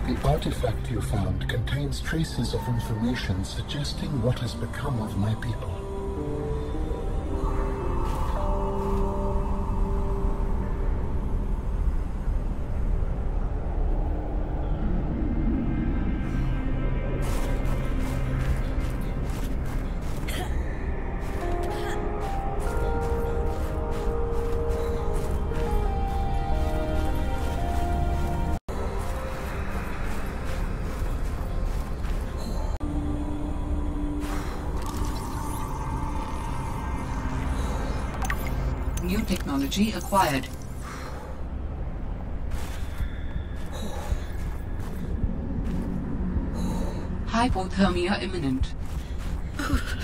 The artifact you found contains traces of information suggesting what has become of my people. New technology acquired. Hypothermia imminent.